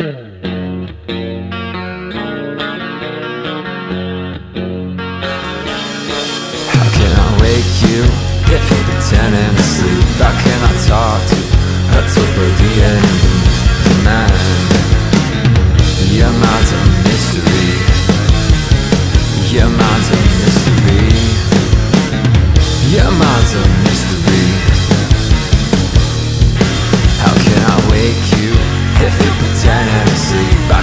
How can I wake you if you're pretending to sleep? How can I talk to a the enemy? Man, your mind's a mystery. Your mind's a mystery. Your mind's a mystery. How can I wake you if you're pretending to sleep?